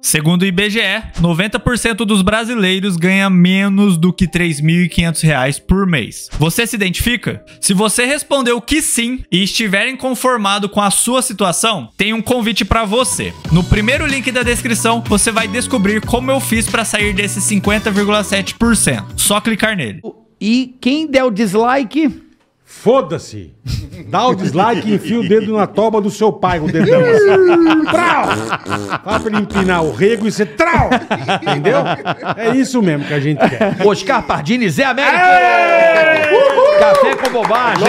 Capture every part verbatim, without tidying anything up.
Segundo o I B G E, noventa por cento dos brasileiros ganha menos do que três mil e quinhentos reais por mês. Você se identifica? Se você respondeu que sim e estiver inconformado com a sua situação, tem um convite para você. No primeiro link da descrição, você vai descobrir como eu fiz para sair desses cinquenta vírgula sete por cento. Só clicar nele. E quem der o dislike... Foda-se. Dá o dislike e enfia o dedo na toba do seu pai com o dedão assim. Trau! Fala pra ele empinar o rego e você trau! Entendeu? É isso mesmo que a gente quer. Oscar Pardini, Zé Américo! Café com bobagem!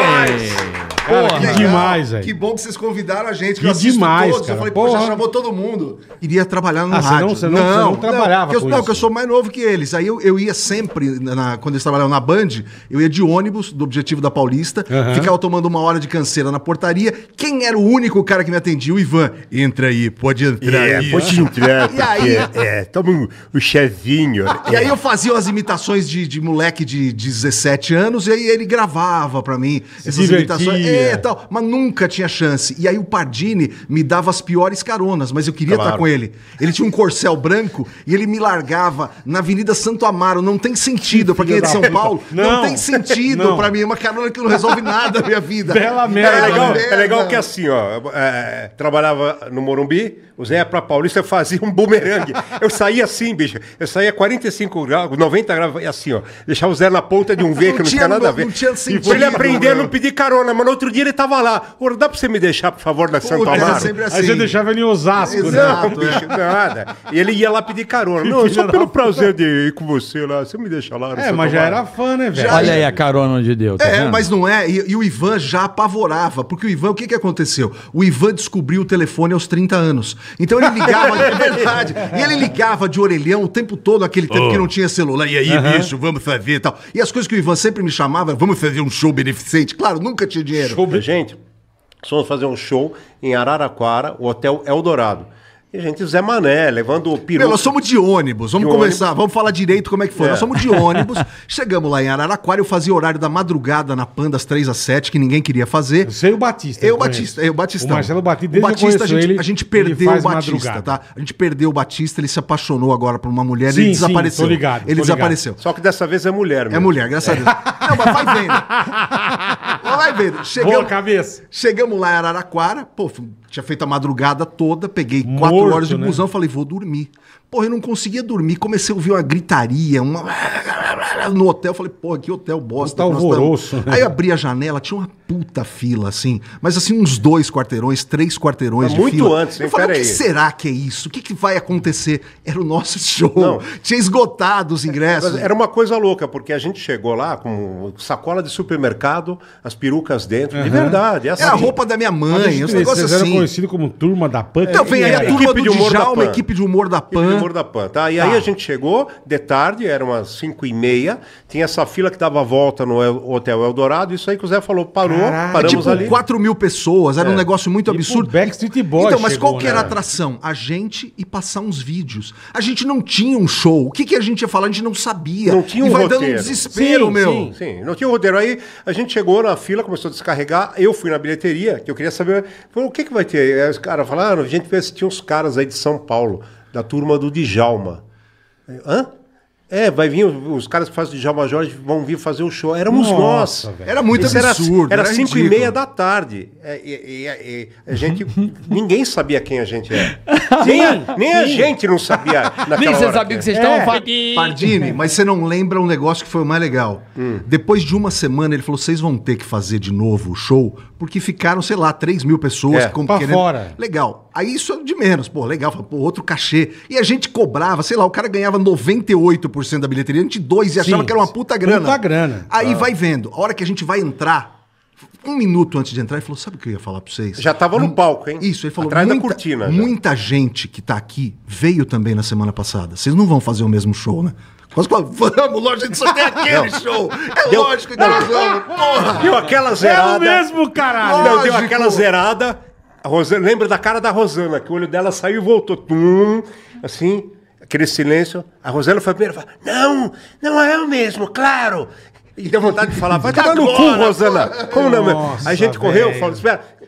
Cara, que demais, velho. Que bom que vocês convidaram a gente, que, Que eu assisto demais, todos. cara. Eu falei, Porra. poxa, chamou todo mundo. Iria trabalhar no Ah, você rádio. não- você não- você não trabalhava que eu, com não, isso. que eu sou mais novo que eles. Aí eu, eu ia sempre, na- quando eles trabalhavam na Band, eu ia de ônibus, do Objetivo da Paulista, Aham. ficava tomando uma hora de canseira na portaria. Quem era o único cara que me atendia? O Ivan. Entra aí, pode entrar É, aí. pode entrar, E aí- porque, é, toma um, um chazinho. E aí eu fazia umas imitações de, de moleque de dezessete anos, e aí ele gravava pra mim essas divertia. imitações. É, tal, mas nunca tinha chance. E aí o Pardini me dava as piores caronas, mas eu queria Claro. estar com ele. Ele tinha um corcel branco e ele me largava na Avenida Santo Amaro. Não tem sentido, pra quem é de São Paulo, não, Não. tem sentido Não. pra mim. É uma carona que não resolve nada na minha vida. Bela merda. É Bela legal, merda. é legal que assim, ó, é, trabalhava no Morumbi, o Zé ia pra Paulista, eu fazia um bumerangue. Eu saía assim, bicho, eu saía quarenta e cinco graus, noventa graus, e assim, ó, deixava o Zé na ponta de um V que não tinha, tinha- nada a ver. não tinha E sentido, pra ele aprender a meu. não pedir carona, mas no outro dia ele tava lá. Ô, dá pra você me deixar, por favor, na Santo Puta, era Amaro? sempre assim. Aí você deixava ele em Osasco, né? Exato. Não, bicho, nada. E ele ia lá pedir carona. Não, filho só da pelo puta. prazer de ir com você lá, você me deixa lá. no É, Santo mas já Amaro. era fã, né, velho? Olha aí a carona onde deu, tá É, vendo? mas não é. E, e o Ivan já apavorava. Porque o Ivan, o que, que aconteceu? O Ivan descobriu o telefone aos trinta anos. Então ele ligava, é verdade. E ele ligava de orelhão o tempo todo, aquele tempo que não tinha celular. E aí, bicho, vamos fazer e tal. E as coisas que o Ivan sempre me chamava, vamos fazer um show beneficente. Claro, nunca tinha dinheiro. Gente, fomos fazer um show em Araraquara, o Hotel Eldorado. E a gente, Zé Mané, levando o peru. Meu, nós somos de ônibus, vamos De começar, ônibus. vamos falar direito como é que foi. É. Nós somos de ônibus, chegamos lá em Araraquara, eu fazia horário da madrugada na Pan das três às sete, que ninguém queria fazer. Você e o Batista. Eu, conheço. Batista, eu, Batistão. O Marcelo Batista, O desde que eu Batista, a conheço gente, ele, a gente ele perdeu o faz Batista, madrugada. tá? A gente perdeu o Batista, ele se apaixonou agora por uma mulher, Sim, ele sim, desapareceu. tô ligado, tô ele ligado. desapareceu. Só que dessa vez é mulher, É meu. mulher, graças a Deus. Não, mas vai vendo. Mas vai vendo. Boa Chegamos, cabeça. chegamos lá em Araraquara, pô, tinha feito a madrugada toda, peguei quatro Morto, horas de né? busão, falei, vou dormir. Porra, eu não conseguia dormir, comecei a ouvir uma gritaria, uma... no hotel, falei, porra, que hotel bosta. Puta que nós tamo. alvoroço, né? Aí eu abri a janela, tinha uma puta fila, assim, mas assim, uns dois quarteirões, três quarteirões Mas de muito fila. antes, hein? Eu falei, o Pera que aí. será que é isso? O que, que vai acontecer? Era o nosso show. Não. Tinha esgotado os ingressos. Mas era uma coisa louca, porque a gente chegou lá com sacola de supermercado, as perucas dentro, de verdade. É assim. Era a roupa da minha Mas mãe, deixa eu uns ver, negócios Vocês eram assim. conhecidos como Turma da Pan. Então vem aí a É, turma equipe do de humor da Djalma, Pan. equipe de humor da Equipe Pan. de humor da Pan, tá? E aí Tá. a gente chegou de tarde, era umas cinco e meia, tinha essa fila que dava volta no El- Hotel Eldorado, isso aí que o Zé falou, parou, Caralho. paramos Tipo, ali. quatro mil pessoas, era um negócio muito Tipo absurdo. Backstreet Boys Então, mas chegou, qual que era a né? atração? A gente e passar uns vídeos. A gente não tinha um show. O que, que a gente ia falar? A gente não sabia. Não tinha e um vai dando um roteiro. desespero, Sim, meu. sim. Sim, não tinha roteiro. Aí a gente chegou na fila, começou a descarregar. Eu fui na bilheteria, que eu queria saber. Falei, o que, que vai ter? Aí os caras falaram, a gente veio assistir uns caras aí de São Paulo, da turma do Djalma. Aí, Hã? É, vai vir, os os caras que fazem o Djalma Jorge vão vir fazer o show. Éramos Nossa, nós. velho. Era muito Isso absurdo. Era era cinco e ridículo. meia da tarde. É, e- e- e- a gente. Ninguém sabia quem a gente era. Nem, a, nem a gente não sabia naquela Nem você hora sabia quem que vocês era. estavam falando. Pardini, mas você não lembra um negócio que foi o mais legal. Hum. Depois de uma semana, ele falou: vocês vão ter que fazer de novo o show, porque ficaram, sei lá, três mil pessoas É, com- pra fora. Legal. Aí isso é de menos, pô, legal. Falei, pô, outro cachê. E a gente cobrava, sei lá, o cara ganhava noventa e oito por cento da bilheteria, a gente dois e achava Sim, que era uma puta grana. puta grana. Aí vai vendo. A hora que a gente vai entrar, um minuto antes de entrar, ele falou: sabe o que eu ia falar pra vocês? Já tava no palco, hein? Isso, ele falou, Atrás da muita, cortina, já. muita gente que tá aqui veio também na semana passada. Vocês não vão fazer o mesmo show, né? Nós falamos, vamos, lógico, a gente só tem aquele show. É Deu- lógico que nós vamos, porra. Deu aquela É o zerada. mesmo, caralho. Não, deu Lógico. aquela zerada. A Rosana, lembra da cara da Rosana, que o olho dela saiu e voltou. Tum, assim, aquele silêncio. A Rosana foi a primeira e falou: não, não é o mesmo, claro. E deu vontade de falar: vai tomar no cu, Agora, Rosana. Como não? Nossa, Aí a gente correu, velho. falou: espera.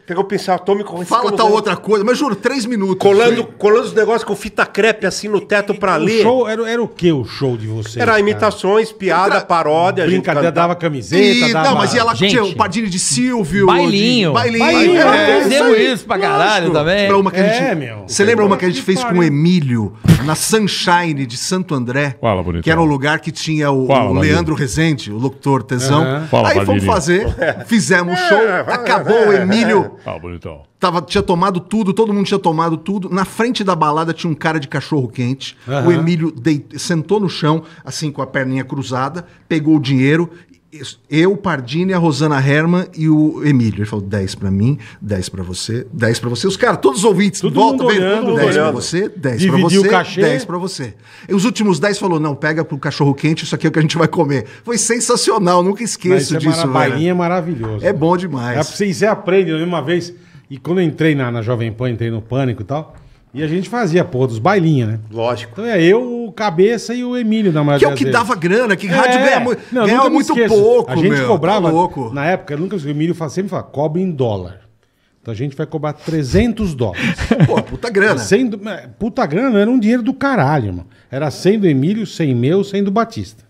Pegou o pincel atômico... Fala tal outra coisa, mas juro, três minutos. Colando, colando os negócios com fita crepe assim no teto pra O ler. show, era, era o que o show de vocês? Era cara? imitações, piada, Outra- paródia. a gente Brincadeira, cantava. dava camiseta, E, dava... não, mas ia lá Gente, tinha o Pardini de Silvio. bailinho. De, bailinho. Bailinho, é, nós é, fizemos aí. isso pra caralho também. Lembra uma que a É, gente, meu. Você lembra uma que a gente Que fez com pariu. o Emílio na Sunshine de Santo André? Fala, bonitão. Que era um lugar que tinha o, Fala, o Bardini. Leandro Rezende, o locutor tesão. Aham. Fala, Aí fomos Bardini. fazer, fizemos o show, acabou o Emílio. Ah, bonitão. Tava, tinha tomado tudo, todo mundo tinha tomado tudo. Na frente da balada tinha um cara de cachorro quente. Aham. O Emílio deit- sentou no chão, assim, com a perninha cruzada, pegou o dinheiro. Eu, Pardini, a Rosana Herman e o Emílio. Ele falou: dez pra mim, dez pra você, dez pra você. Os caras, todos os ouvintes, Todo volta, mundo vendo? olhando, todo dez mundo pra olhando. você, dez Dividiu pra o você, cachê. dez pra você. E os últimos dez falou: não, pega pro cachorro quente, isso aqui é o que a gente vai comer. Foi sensacional, nunca Mas esqueço isso é disso, mara- velho. bailinho é maravilhoso. É bom É, demais. você, você aprende, né? Uma vez, e quando eu entrei na, na Jovem Pan, entrei no Pânico e tal, e a gente fazia, pô, dos bailinhos, né? Lógico. Então é eu, o Cabeça e o Emílio na maioria Que é o que das dava vezes. grana, que rádio É. ganha, mu Não, ganhava nunca me muito esqueço. pouco, A gente meu. cobrava, Tá louco. na época, nunca o Emílio fala, sempre fala, cobre em dólar. Então a gente vai cobrar trezentos dólares. Pô, puta grana. cem do, é, puta grana, não era um dinheiro do caralho, irmão. Era cem do Emílio, cem meu, cem do Batista.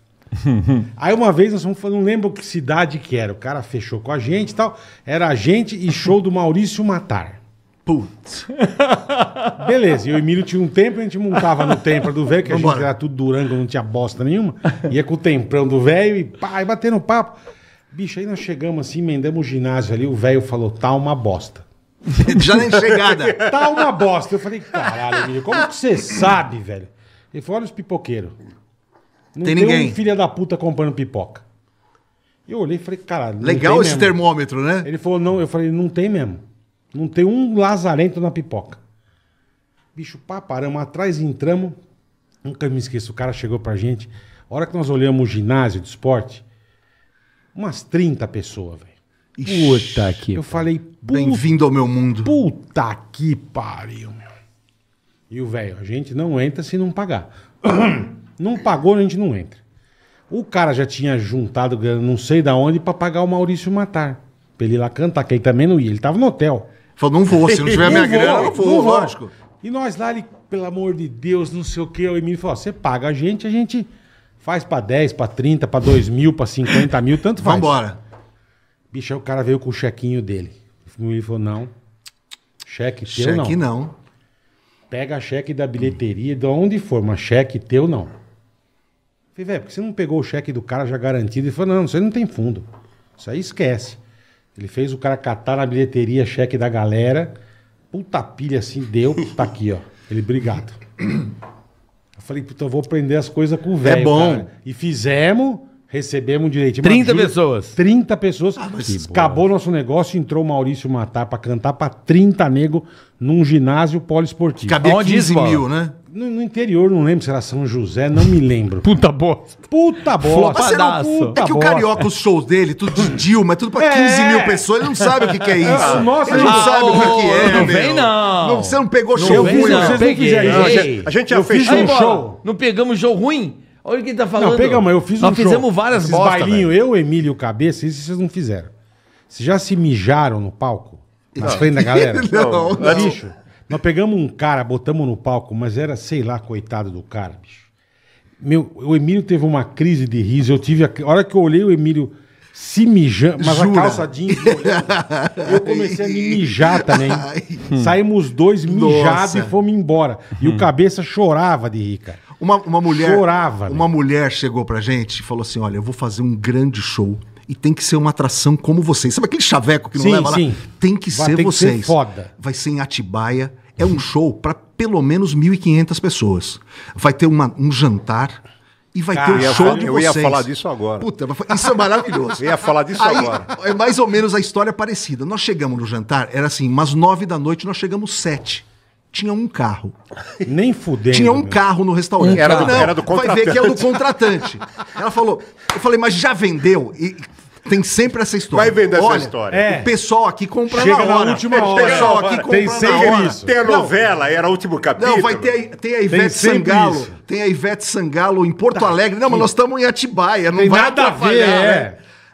Aí uma vez nós fomos, não lembro que cidade que era, o cara fechou com a gente e tal, era a gente e show do Maurício Matar. Putz. Beleza, e o Emílio tinha um tempo, a gente montava no templo do velho, que a gente Vambora. era tudo Durango, não tinha bosta nenhuma. Ia com o temprão do velho e pá, e batendo papo. Bicho, aí nós chegamos assim, emendamos o ginásio ali, o velho falou, tá uma bosta. Já nem chegada. Tá uma bosta. Eu falei, caralho, Emílio, como que você sabe, velho? Ele falou, olha os pipoqueiros. Não Tem ninguém. um filho da puta comprando pipoca. Eu olhei e falei, caralho. não Legal tem esse mesmo. termômetro, né? Ele falou, não, eu falei, não tem mesmo. Não tem um lazarento na pipoca. Bicho, pá, paramos atrás e entramos. Nunca me esqueço, o cara chegou pra gente. A hora que nós olhamos o ginásio de esporte, umas trinta pessoas, velho. Puta que... Eu falei, puta, Bem-vindo ao meu mundo. puta que pariu, meu. E o velho, a gente não entra se não pagar. Não pagou, a gente não entra. O cara já tinha juntado grana, não sei da onde, pra pagar o Maurício Matar. Pra ele ir lá cantar, que ele também não ia. Ele tava no hotel. Falou, não vou, se não tiver minha Não vou, grana, eu não vou, não vou. lógico. E nós lá, ele, pelo amor de Deus, não sei o que. O Emílio falou: você paga a gente, a gente faz pra dez, pra trinta, pra dois mil, pra cinquenta mil, tanto faz. Vambora. Bicho, aí o cara veio com o chequinho dele. O Emílio falou: não. Cheque teu Cheque não. não. Pega cheque da bilheteria, de onde for, mas cheque teu não. Falei, velho, por que você não pegou o cheque do cara já garantido? Ele falou: não, isso aí não tem fundo. Isso aí esquece. Ele fez o cara catar na bilheteria cheque da galera. Puta pilha assim, deu. Tá aqui, ó. Ele, obrigado. Eu falei, puta, eu vou aprender as coisas com o velho. É bom. cara. E fizemos, recebemos direitinho. trinta Mas, juro, pessoas. trinta pessoas. Ah, mas- Acabou o nosso negócio, entrou o Maurício Matar pra cantar pra trinta nego num ginásio poliesportivo. Cabia Onde quinze isso, mil, Bola? né? No, no interior, não lembro se era São José, não me lembro. Puta bosta. Puta bosta. Flopadaço. Puta É que o bosta. Carioca, os shows dele, tudo de Dilma, é tudo pra É. quinze mil pessoas, ele não sabe o que, que é isso. Nossa, ele não gente. sabe o que, que é, não meu. vem, não. Você não pegou Não show vem, ruim, não. né? Vocês não Peguei. fizeram Não, a isso. gente, a gente já Eu fiz fechou. um Aí, Bola, show. não pegamos jogo ruim? Olha o que ele tá falando. Não, pegamos, eu fiz um Nós show. fizemos várias Esses bosta, bailinho, velho. eu, Emílio e o Cabeça, isso vocês não fizeram. Vocês já se mijaram no palco? Na frente da galera? Não, não. Bicho, nós pegamos um cara, botamos no palco, mas era, sei lá, coitado do cara, bicho. Meu, o Emílio teve uma crise de riso. Eu tive. A, a hora que eu olhei o Emílio se mijando, mas Jura? a calça jeans, olhando, eu comecei a me mijar também. Saímos os dois mijados Nossa. e fomos embora. E o Cabeça chorava de rir, cara. Uma, uma mulher. Chorava, Uma né? mulher chegou pra gente e falou assim: olha, eu vou fazer um grande show. E tem que ser uma atração como vocês. Sabe aquele chaveco que não Sim, leva lá? sim. Tem que Vai ser ter que ser vocês. foda. Vai ser em Atibaia. É um show pra pelo menos mil e quinhentas pessoas. Vai ter uma, um jantar e vai Cara, ter eu o ia show falar- de eu vocês. ia falar disso agora. Puta, isso é maravilhoso. Eu ia falar disso Aí, agora. é mais ou menos a história parecida. Nós chegamos no jantar, era assim, umas nove da noite, nós chegamos sete. Tinha um carro. Nem fudendo. Tinha um meu. carro no restaurante. Era do- Não, era do vai ver que é o do contratante. Ela falou, eu falei, mas já vendeu? E tem sempre essa história. Vai vender essa Olha, história. É. O pessoal aqui compra Chega na na hora. última O hora. pessoal Tem aqui compra sempre na hora. isso. Tem a Não, novela, era o último capítulo. não, vai ter a, tem a Ivete sempre Sangalo. isso. Tem a Ivete Sangalo em Porto Alegre. Não, mas nós estamos em Atibaia. Não Tem vai nada a ver, atrapalhar, é. né?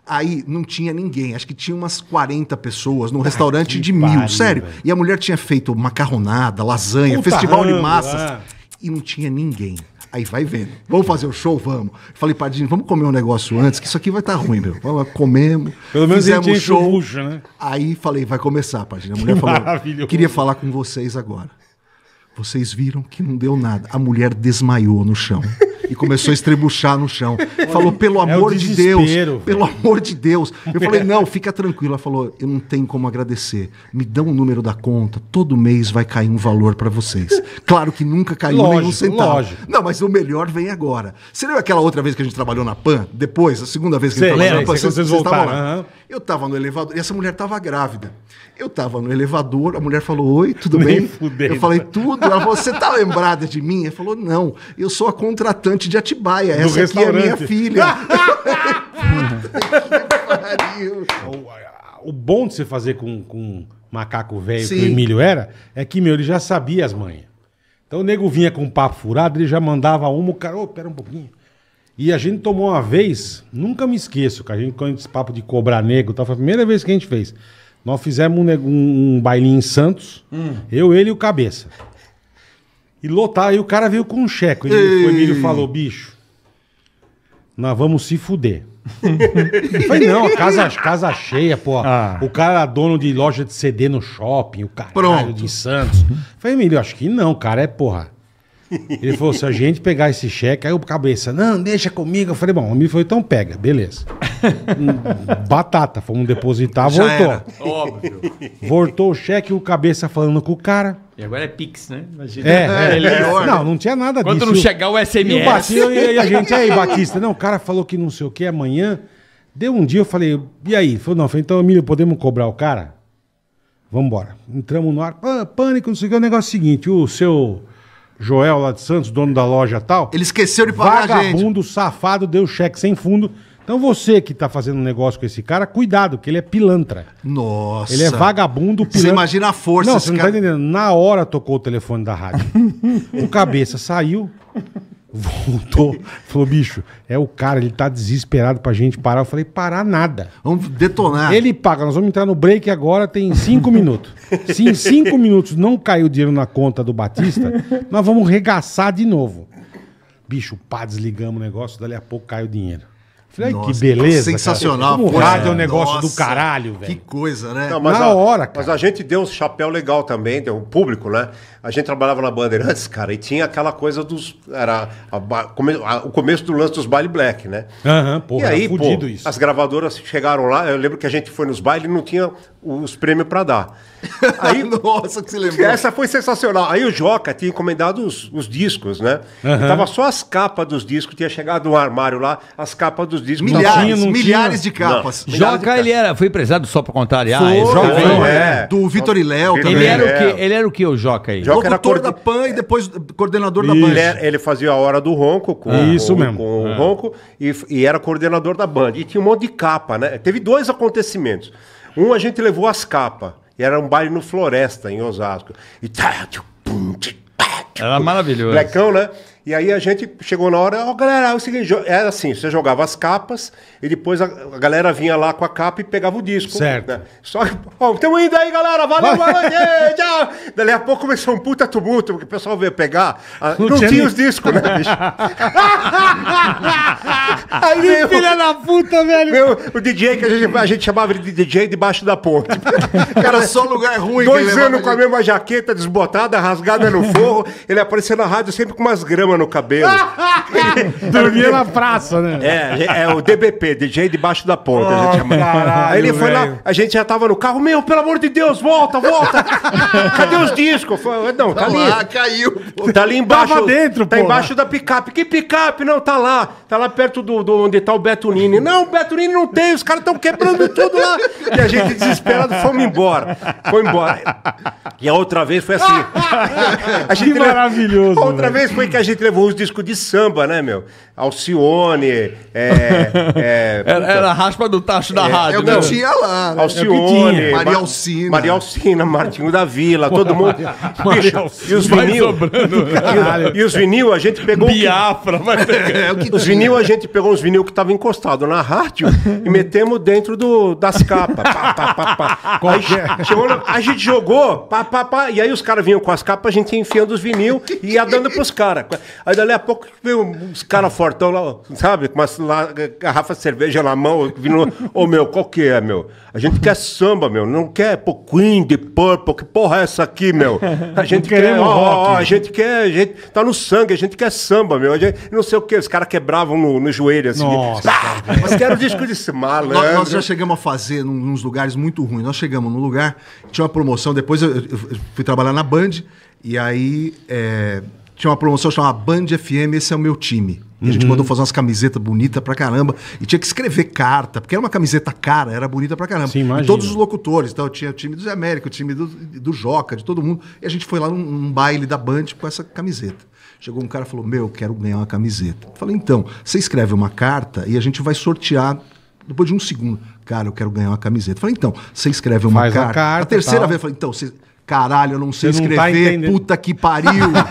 Aí não tinha ninguém, acho que tinha umas quarenta pessoas num restaurante que de mil, pariu, sério. velho. E a mulher tinha feito macarronada, lasanha, Puta festival de rango, massas. é. E não tinha ninguém. Aí vai vendo. Vamos fazer o show? Vamos. Falei, Pardinho, vamos comer um negócio antes, que isso aqui vai estar ruim, meu. Vamos lá, comemos. Pelo menos a fizemos gente o enche o show. bucho, né? Aí falei, vai começar, Pardinho. A mulher falou, Maravilhoso. queria falar com vocês agora. Vocês viram que não deu nada. A mulher desmaiou no chão. E começou a estrebuchar no chão. Falou, pelo É o amor de Deus, desespero, pelo amor de Deus. Eu falei, não, fica tranquilo. Ela falou, eu não tenho como agradecer. Me dão o número da conta, todo mês vai cair um valor pra vocês. Claro que nunca caiu Lógico, nenhum centavo. lógico. Não, mas o melhor vem agora. Você lembra aquela outra vez que a gente trabalhou na PAN? Depois, a segunda vez que Sei, a gente trabalhou lembro, na PAN? sei, quando vocês estavam voltaram, lá. aham. Eu tava no elevador, e essa mulher tava grávida. Eu tava no elevador, a mulher falou, oi, tudo Nem bem? fudendo. Eu falei, tudo. Ela falou, você tá lembrada de mim? Ela falou, não, eu sou a contratante de Atibaia, essa aqui é minha restaurante. filha. Puta que pariu. O, o bom de você fazer com, com macaco velho que o Sim. Emílio era, é que, meu, ele já sabia as manhas. Então o nego vinha com um papo furado, ele já mandava uma, o cara, ô, pera um pouquinho. E a gente tomou uma vez, nunca me esqueço, que a gente, com esse papo de cobrar nego, tá, foi a primeira vez que a gente fez. Nós fizemos um, nego- um, um bailinho em Santos, eu, ele e o Cabeça. E lotar, aí o cara veio com um cheque. Ele, o Emílio falou, bicho, nós vamos se fuder. Eu falei, não, casa, casa cheia, pô. Ah. O cara era dono de loja de C D no shopping, o caralho Pronto. de Santos. Eu falei, Emílio, acho que não, cara, é porra. Ele falou, se a gente pegar esse cheque, aí o Cabeça, não, deixa comigo. Eu falei, bom, o Emílio falou, então pega, beleza. Hum, Batata, fomos depositar, Já voltou. era. Óbvio. Voltou o cheque, o Cabeça falando com o cara. E agora é Pix, né? Imagina. É, Ele- melhor. não, não tinha nada Quando disso. não chegar o S M E o S. Batista, e e a gente, aí, Batista, não, o cara falou que não sei o que amanhã. Deu um dia, eu falei, e aí? Ele falou, não, eu falei, então, Emílio, podemos cobrar o cara? Vambora. Entramos no ar, pã, pânico, não sei o que. O negócio é o seguinte, o seu Joel lá de Santos, dono da loja tal, Ele esqueceu de pagar a gente. vagabundo, safado, deu cheque sem fundo. Então você que tá fazendo um negócio com esse cara, cuidado, que ele é pilantra. Nossa. Ele é vagabundo, pilantra. Você imagina a força Não, esse você não cara. tá entendendo. Na hora tocou o telefone da rádio. O Cabeça saiu, voltou, falou, bicho, é o cara, ele tá desesperado pra gente parar. Eu falei, parar nada. Vamos detonar. Ele paga, nós vamos entrar no break agora, tem cinco minutos. Se em cinco minutos não cair o dinheiro na conta do Batista, nós vamos regaçar de novo. Bicho, pá, desligamos o negócio, dali a pouco cai o dinheiro. Falei, ai, que Nossa, beleza. sensacional. Cara. Como Pois rádio é um é. negócio Nossa, do caralho, velho. Que coisa, né? Não, mas Na a, hora, cara. Mas a gente deu um chapéu legal também, deu um público, né? A gente trabalhava na Bandeirantes, cara, e tinha aquela coisa dos... Era a ba- come- a- o começo do lance dos baile black, né? Aham, porra, e aí, era pô, fudido isso. as gravadoras chegaram lá, eu lembro que a gente foi nos bailes e não tinha os prêmios pra dar. Aí, Nossa, que você lembrou. essa foi sensacional. Aí o Joca tinha encomendado os, os discos, né? Aham. E tava só as capas dos discos, tinha chegado no armário lá, as capas dos discos. Milhares, tinha, não milhares tinha. de capas. Joca, ele era, foi empresário só pra contrariar. Foi, é, Joca, foi, ele- é. Do Vitor e Léo Vitor Ele também. era o É. quê? Ele era o que, o Joca aí? Joca era Locutor coorden- da PAN e depois coordenador da Isso. Band. Ele, era- ele fazia a hora do ronco com, Isso com- mesmo. com o ronco e, e era coordenador da Band. E tinha um monte de capa, né? Teve dois acontecimentos. Um, a gente levou as capas. E era um baile no Floresta, em Osasco. E tá, tchum, pum, tchum, pá, tchum, Era maravilhoso. Blecão, né? E aí a gente chegou na hora, ó, galera, é o seguinte, jo- era assim, você jogava as capas e depois a, a galera vinha lá com a capa e pegava o disco. Certo. Né? Só que, ó, estamos indo aí, galera, valeu, boa noite, tchau. Dali a pouco começou um puta tumulto, porque o pessoal veio pegar, a- Não não, tinha tinha nem- os discos, né, bicho? Aí veio, Filha da puta, velho. veio o D J, que a gente, a gente chamava ele de D J debaixo da ponte. Era só lugar ruim. que Dois ele levava anos com a gente. mesma jaqueta desbotada, rasgada no forro, ele aparecia na rádio sempre com umas gramas no cabelo. Dormia na praça, né? É, é o D B P, D J debaixo da ponta. a gente chama. caralho, Aí ele foi velho. lá, a gente já tava no carro, meu, pelo amor de Deus, volta, volta. Cadê os discos? Eu falei, não, tá Tá ali. lá, caiu. pô. Tá ali embaixo. Tava dentro, Tá pô. embaixo da picape. Que picape? Não, tá lá. Tá lá perto do, do onde tá o Beto Nini. Não, o Beto Nini não tem, os caras estão quebrando tudo lá. E a gente desesperado fomos embora. Foi embora. E a outra vez foi assim. A gente Que le- maravilhoso, A outra velho. vez foi que a gente levou os discos de samba, né, meu? Alcione, é. é Era, era a raspa do tacho da É rádio, o que né? tinha lá. né? Alcione, tinha. Ma- Maria Alcina. Maria Alcina, Martinho da Vila, todo mundo. Maria Bicho, Alcina. e os Vai vinil. sobrando. E, e os vinil, a gente pegou. o que- Biafra, vai pegar. É o que Os tinha. vinil, a gente pegou uns vinil que estavam encostados na rádio e metemos dentro do, das capas. Pá, pá, pá, pá. Aí, chegou, no- a gente jogou, pá, pá, pá, e aí os caras vinham com as capas, a gente ia enfiando os vinil e ia dando pros caras. Aí dali a pouco veio uns caras fortão lá, sabe, com umas lá, garrafa de cerveja na mão, vindo, ô meu, qual que é, meu? A gente quer samba, meu, não quer pô, Queen, The Purple, que porra é essa aqui, meu? A gente quer, queremos ó, rock. ó, a gente quer, a gente tá no sangue, a gente quer samba, meu, a gente, não sei o que, os caras quebravam no, no joelho, assim. Nossa, Ah, mas quero disco de malandro. Nós, nós já chegamos a fazer num, nos lugares muito ruins. Nós chegamos num lugar, tinha uma promoção, depois eu, eu- eu fui trabalhar na Band, e aí é, tinha uma promoção chamada Band F M, esse é o meu time. E a gente mandou fazer umas camisetas bonitas pra caramba. E tinha que escrever carta, porque era uma camiseta cara, era bonita pra caramba. Sim, e imagino. todos os locutores. Então tinha o time do Zé Américo, o time do, do Joca, de todo mundo. E a gente foi lá num, num baile da Band com essa camiseta. Chegou um cara e falou: meu, eu quero ganhar uma camiseta. Eu falei: então, você escreve uma carta e a gente vai sortear depois de um segundo. Cara, eu quero ganhar uma camiseta. Eu falei: então, você escreve uma Faz a carta. carta, terceira tal. vez, eu falei: então, você. Caralho, eu não sei Você não tá escrever, entendendo. puta que pariu.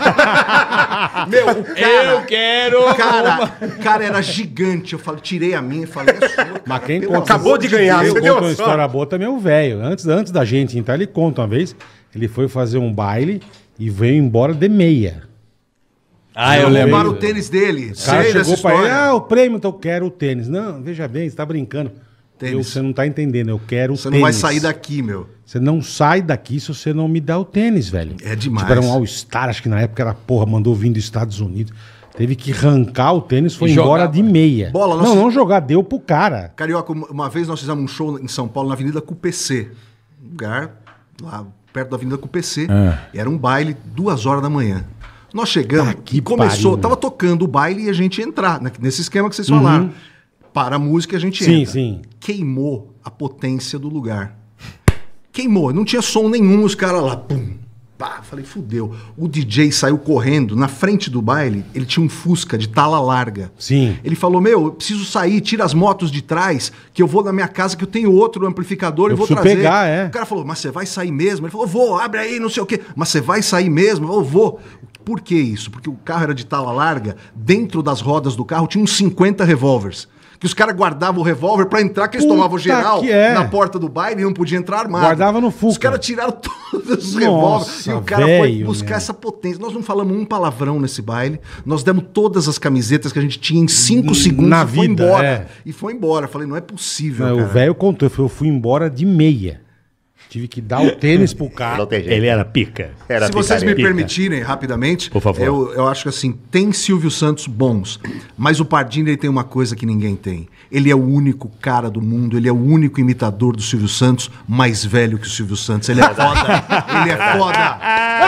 Meu, o cara, Eu quero. cara, o cara era gigante. Eu falei, tirei a minha e falei, é sua. Mas quem Pelo conta, Acabou de ganhar, Quem você conta deu uma sorte. história boa também é o velho. Antes, antes da gente entrar, ele conta uma vez. Ele foi fazer um baile e veio embora de meia. Ah, eu eu lembro. roubaram o tênis dele. O cara Sei dessa chegou pra ele, história. ah, o prêmio, então eu quero o tênis. Não, veja bem, você tá brincando. Tênis. Eu, você não tá entendendo, eu quero o Você tênis. não vai sair daqui, meu. Você não sai daqui se você não me dá o tênis, velho. É demais. Tipo, era um All-Star, acho que na época era, porra, mandou vir dos Estados Unidos. Teve que arrancar o tênis, foi E embora jogar, de meia. Bola, não, nós- não jogar, deu pro cara. Carioca, uma uma vez nós fizemos um show em São Paulo, na Avenida com o P C. Um lugar lá perto da Avenida com o P C. Era um baile, duas horas da manhã. Nós chegamos Tá que e começou, pariu, tava tocando o baile e a gente ia entrar, né, nesse esquema que vocês falaram. Para a música a gente Sim, entra. sim. Queimou a potência do lugar. Queimou, não tinha som nenhum, os caras lá, pum, pá, falei, fudeu. O D J saiu correndo, na frente do baile, ele tinha um Fusca de tala larga. Sim. Ele falou, meu, eu preciso sair, tira as motos de trás, que eu vou na minha casa, que eu tenho outro amplificador Eu e vou preciso trazer. pegar, é. O cara falou, mas você vai sair mesmo? Ele falou, vou, abre aí, não sei o quê. Mas você vai sair mesmo? Eu vou. Por que isso? Porque o carro era de tala larga, dentro das rodas do carro tinha uns cinquenta revólveres. Que os caras guardavam o revólver pra entrar, que eles Puta tomavam geral que é. na porta do baile e não podia entrar armado. Guardava no Fusca. Os caras tiraram todos os Nossa, revólveres e o cara foi velho, buscar meu. essa potência. Nós não falamos um palavrão nesse baile, nós demos todas as camisetas que a gente tinha em cinco segundos Na e foi vida, embora. é. E foi embora. Falei, não é possível, Não, o cara. velho contou, eu fui embora de meia. Tive que dar o tênis pro cara. Não tem jeito. Ele era pica. Era Se vocês me picareta. permitirem, rapidamente, Por favor. Eu, eu acho que assim, tem Silvio Santos bons, mas o Pardini ele tem uma coisa que ninguém tem. Ele é o único cara do mundo, ele é o único imitador do Silvio Santos mais velho que o Silvio Santos. Ele é foda, ele é foda.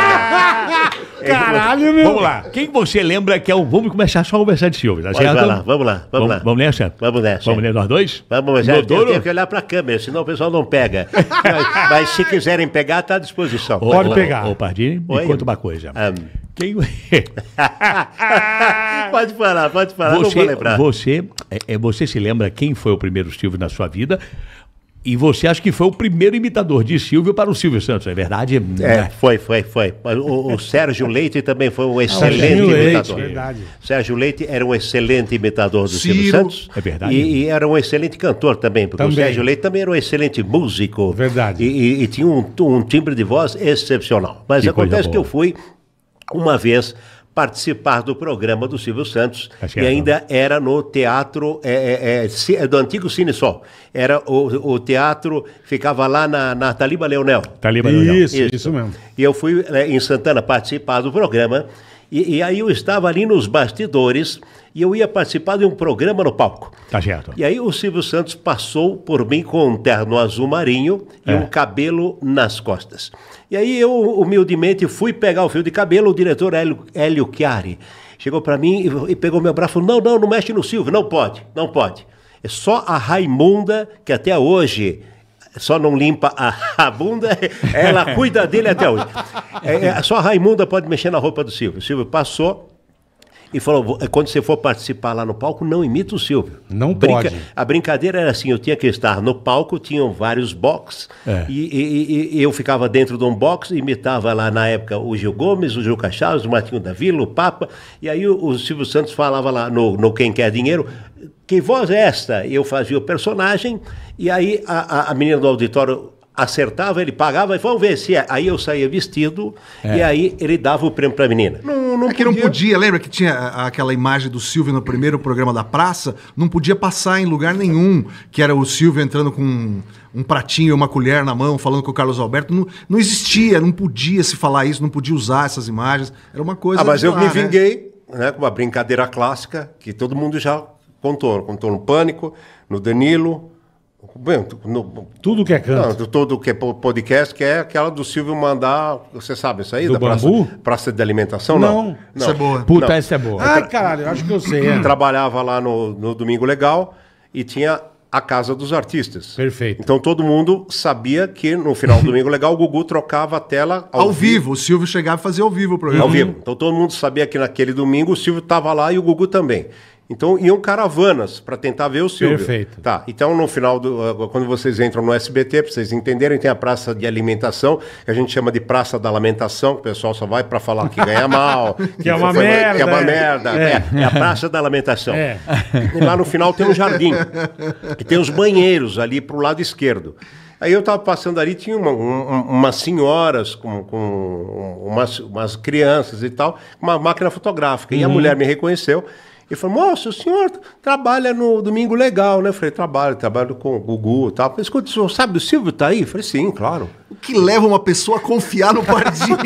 Caralho, meu. Vamos lá. Quem você lembra que é o. Vamos começar só a conversar de Silvio, tá Pode certo? falar, vamos lá, vamos lá. Vamos nessa? Vamos nessa. Vamos nessa, nós dois? Vamos, já eu Dodoro? tenho que olhar pra câmera, senão o pessoal não pega. mas, mas se quiserem pegar, tá à disposição. Ô, Pode ô, pegar. Ô, Pardini, me Oi? conta uma coisa. Ah, Quem... pode falar, pode falar, não vou você, lembrar. você, é, é, você se lembra quem foi o primeiro Silvio na sua vida? E você acha que foi o primeiro imitador de Silvio para o Silvio Santos, é verdade? É, foi, foi, foi. O, o Sérgio Leite também foi um excelente Serginho Leite, imitador. verdade. Sérgio Leite era um excelente imitador do Silvio Ciro. Santos. É verdade. E, e era um excelente cantor também, porque Também. o Sérgio Leite também era um excelente músico. Verdade. E, e- e tinha um, um timbre de voz excepcional. Mas Que coisa acontece que boa. eu fui uma vez participar do programa do Silvio Santos Tá certo. e ainda era no teatro é, é, é, ci- do antigo Cine Sol. Era o, o teatro, ficava lá na, na Taliba Leonel. Tá lembrando? Isso, isso, mesmo. E eu fui né, em Santana participar do programa, e, e aí eu estava ali nos bastidores, e eu ia participar de um programa no palco. Tá certo. E aí o Silvio Santos passou por mim com um terno azul marinho e É. um cabelo nas costas. E aí eu, humildemente, fui pegar o fio de cabelo, o diretor Hélio, Hélio Chiari chegou para mim e, e pegou meu braço e falou, não, não, não mexe no Silvio, não pode, não pode. É só a Raimunda, que até hoje só não limpa a, a bunda, ela cuida dele até hoje. É, é, só a Raimunda pode mexer na roupa do Silvio. O Silvio passou, e falou, quando você for participar lá no palco, não imita o Silvio. Não Brinca... pode. A brincadeira era assim, eu tinha que estar no palco, tinham vários box, É. e, e- e- e eu ficava dentro de um box, imitava lá na época o Gil Gomes, o Juca Chaves, o Martinho da Vila, o Papa, e aí o, o Silvio Santos falava lá no, no Quem Quer Dinheiro, que voz é esta? E eu fazia o personagem, e aí a, a, a menina do auditório acertava, ele pagava e vamos ver se é. Aí eu saía vestido e aí ele dava o prêmio pra menina. Não, não é que não podia, lembra que tinha a- aquela imagem do Silvio no primeiro programa da praça? Não podia passar em lugar nenhum, que era o Silvio entrando com um, um pratinho e uma colher na mão, falando com o Carlos Alberto. Não, não existia, não podia se falar isso, não podia usar essas imagens. Era uma coisa... Ah, mas de eu lá, me né? vinguei, né, com uma brincadeira clássica que todo mundo já contou. Contou no Pânico, no Danilo, bem, no, Tudo que é não, canto. do todo que é po- podcast, que é aquela do Silvio mandar, você sabe isso aí? Do da praça, bambu? praça de alimentação? Não. Não. Isso é boa. Puta, Não. essa é boa. Ai, caralho, eu acho que eu sei. É. Trabalhava lá no, no Domingo Legal e tinha a Casa dos Artistas. Perfeito. Então todo mundo sabia que no final do Domingo Legal o Gugu trocava a tela Ao vivo, o Silvio chegava e fazia ao vivo o programa. Ao vivo. Então todo mundo sabia que naquele domingo o Silvio estava lá e o Gugu também. Então iam caravanas para tentar ver o Silvio. Perfeito. Tá. Então no final do uh, quando vocês entram no S B T, para vocês entenderem, tem a praça de alimentação, que a gente chama de Praça da Lamentação, que o pessoal só vai para falar que ganha mal, Que é uma foi- merda, que é uma é. merda. É. É. é a Praça da Lamentação. É. E lá no final tem um jardim. E tem os banheiros ali pro lado esquerdo. Aí eu estava passando ali, tinha uma, um- umas senhoras com, com umas, umas crianças e tal, com uma máquina fotográfica. E a mulher me reconheceu e falou, moço, o senhor trabalha no Domingo Legal, né? Eu falei, trabalho, trabalho com o Gugu e tal. Mas escuta, o senhor sabe, o Silvio tá aí? Eu falei, sim, claro. O que leva uma pessoa a confiar no Pardini?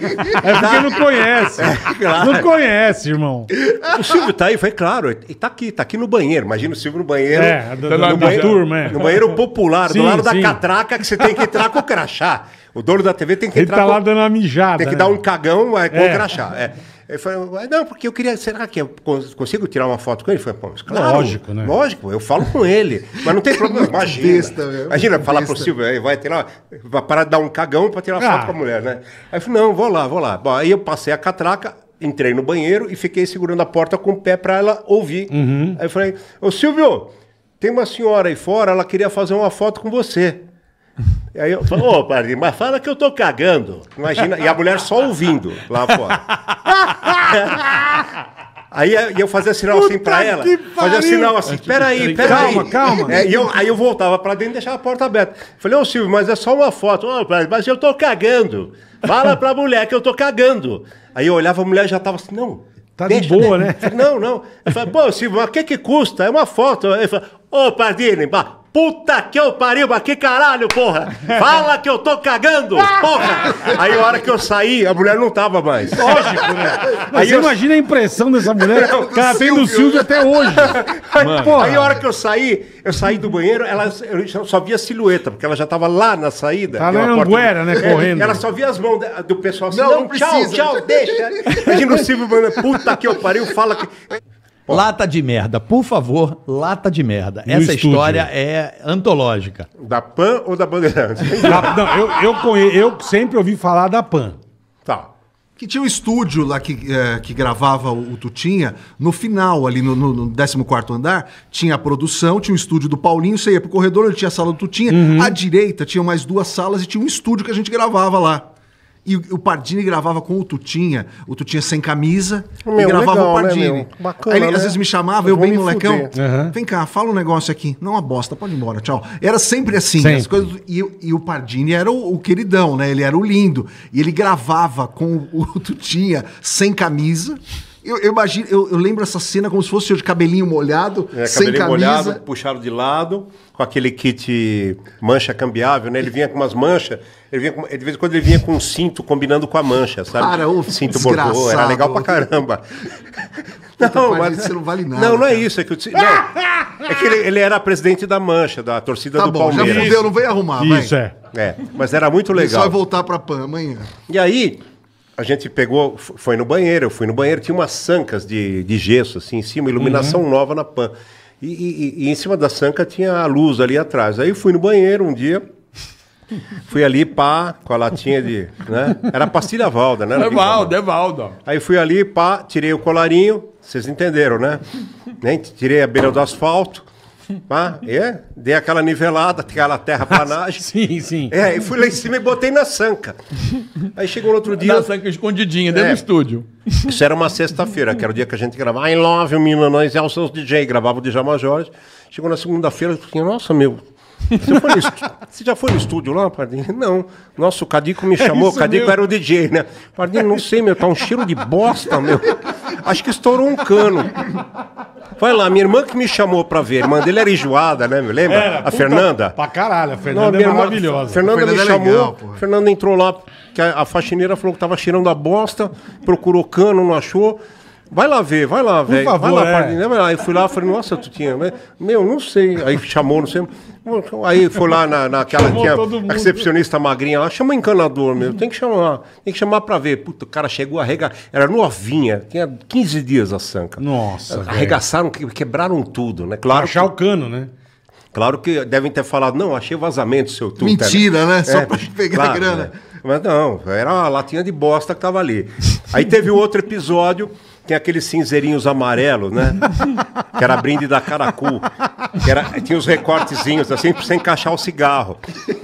É porque não conhece. Não conhece, irmão. O Silvio tá aí? Eu falei, claro, e tá aqui, tá aqui no banheiro. Imagina o Silvio no banheiro. É, do- do- no da banheiro, turma, é. No banheiro popular, Sim, do lado sim. da catraca, que você tem que entrar com o crachá. O dono da T V tem que Ele entrar tá com... lá dando uma mijada. Tem que né? dar um cagão é, com É. o crachá. É. Ele falou, "Ah, não, porque eu queria. Será que eu cons- consigo tirar uma foto com ele?" Eu falei, pô, mas claro. Lógico, né? Lógico, eu falo com ele. Mas não tem problema. Imagina. besta, meu, imagina muito falar besta. pro Silvio, aí vai tirar. Vai parar de dar um cagão pra tirar Ah. foto com a mulher, né? Aí eu falei, não, vou lá, vou lá. Bom, aí eu passei a catraca, entrei no banheiro e fiquei segurando a porta com o pé pra ela ouvir. Uhum. Aí eu falei, ô Silvio, tem uma senhora aí fora, ela queria fazer uma foto com você. E aí eu falei, ô, padre, mas fala que eu tô cagando. Imagina, e a mulher só ouvindo lá fora. Aí e eu fazia sinal assim Puta pra ela. que Fazia pariu. sinal assim, peraí, peraí. Calma, calma. É, e eu, aí eu voltava pra dentro e deixava a porta aberta. Falei, ô Silvio, mas é só uma foto. Ô, padre, mas eu tô cagando. Fala pra mulher que eu tô cagando. Aí eu olhava, a mulher já tava assim, não. Tá de boa, né? Falei, não, não. Eu falei, pô, Silvio, mas o que que custa? É uma foto. Ele falou, ô, Pardini, bah, puta que eu pariu, mas que caralho, porra. Fala que eu tô cagando, porra. Aí a hora que eu saí, a mulher não tava mais. Lógico, né? Mas Aí você eu- imagina a impressão dessa mulher. Não, que ela do tem do Silvio. Silvio até hoje. Aí, Porra. aí a hora que eu saí, eu saí do banheiro, ela, eu já só via a silhueta, porque ela já tava lá na saída. Tá que é na uma porta- Anguera, né, É, correndo. Ela só via as mãos da- do pessoal assim, Não, não, não tchau, precisa. tchau, deixa. Imagina o Silvio mandando, puta que eu pariu, fala que... Lata de merda, por favor, lata de merda. No Essa estúdio. história é antológica. Da Pan ou da Bandeirantes? Da- não, eu, eu, conhe- eu sempre ouvi falar da Pan. Tá. Que tinha um estúdio lá que, eh, que gravava o, o Tutinha, no final, ali no, no, no décimo quarto andar, tinha a produção, tinha o estúdio do Paulinho, você ia pro corredor, ele tinha a sala do Tutinha, à direita tinha mais duas salas e tinha um estúdio que a gente gravava lá. E o, o Pardini gravava com o Tutinha, o Tutinha sem camisa, Meu, e gravava legal, o né, Pardini. meu? Bacana, Aí ele né? às vezes me chamava, Eu eu vou bem me molecão, fuder. Uhum. vem cá, fala um negócio aqui. Não, uma bosta, pode ir embora, tchau. Era sempre assim, Sempre. as coisas... E, e o Pardini era o, o queridão, né? Ele era o lindo. E ele gravava com o, o Tutinha sem camisa. Eu, eu imagino, eu, eu lembro essa cena como se fosse eu de cabelinho molhado, É, sem cabelinho camisa. molhado, puxado de lado, com aquele kit mancha cambiável, né? Ele vinha com umas manchas, ele vinha com, de vez em quando ele vinha com um cinto combinando com a mancha, sabe? Cara, ô, cinto desgraçado. bordô, era legal pra caramba. Puta, mas você não vale nada, Não, não é cara. isso, é que, eu, te- não, é que ele, ele era presidente da mancha, da torcida Tá do bom, já Palmeiras. fudeu, não veio arrumar, vai. Isso, é. É, mas era muito Ele só legal. vai voltar pra Pan amanhã. E aí, a gente pegou, f- foi no banheiro, eu fui no banheiro, tinha umas sancas de, de gesso assim em cima, iluminação nova na Pan. E, e- e em cima da sanca tinha a luz ali atrás. Aí eu fui no banheiro um dia Fui ali, pá, com a latinha de... Né? Era pastilha Valda, né? É Valda, é Valda. Aí fui ali, pá, tirei o colarinho, vocês entenderam, né? né? Tirei a beira do asfalto, pá, é, dei aquela nivelada, aquela terraplanagem. Sim, sim. É, e fui lá em cima e botei na sanca. Aí chegou no outro dia... Na sanca escondidinha, dentro É. do estúdio. Isso era uma sexta-feira, que era o dia que a gente gravava. I love you, menina, nós é os seus D J, gravava o Djalma Jorge. Chegou na segunda-feira, eu falei, nossa, meu... Você, foi no estu- Você já foi no estúdio lá, Pardinho? Não. Nossa, o Cadico me chamou. isso O Cadico mesmo. era o D J, né? Pardinho, não sei, meu. Tá um cheiro de bosta, meu. Acho que estourou um cano. Vai lá, minha irmã que me chamou pra ver. A irmã dele era enjoada, né? Me lembra? Era, a puta Fernanda. Pra caralho, a Não, Fernanda minha é irmã- maravilhosa. Fernanda me Fernanda é chamou. legal, porra. Fernanda entrou lá, que a, a faxineira falou que tava cheirando a bosta, procurou cano, não achou. Vai lá ver, vai lá, velho. Vai favor, lá, é. Pardinho. Vai lá. Aí fui lá, falei, nossa, Tutinha, mas- meu, não sei. Aí chamou, não sei. Aí foi lá na, naquela Chamou tinha todo mundo. a recepcionista magrinha lá, chama o encanador, meu. Tem que chamar, tem que chamar pra ver. Puta, o cara chegou a arregaçar. Era novinha, tinha quinze dias a sanca. Nossa, velho. Arregaçaram, que- quebraram tudo, né? Claro, Achar o cano, né? claro que devem ter falado, não, achei vazamento, seu tudo. Mentira, né? Só pra pegar a claro, grana. né? Mas não, era uma latinha de bosta que tava ali. Aí teve outro episódio, tem aqueles cinzeirinhos amarelos, né? Que era brinde da Caracu. Que era, tinha os recortezinhos assim, pra você encaixar o cigarro.